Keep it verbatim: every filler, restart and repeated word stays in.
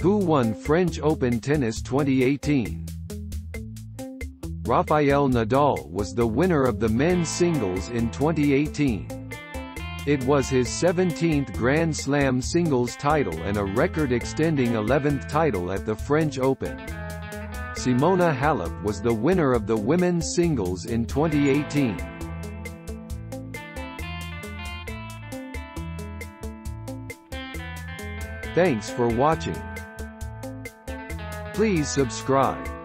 Who won French Open Tennis twenty eighteen? Rafael Nadal was the winner of the men's singles in twenty eighteen. It was his seventeenth Grand Slam singles title and a record-extending eleventh title at the French Open. Simona Halep was the winner of the women's singles in twenty eighteen. Thanks for watching. Please subscribe.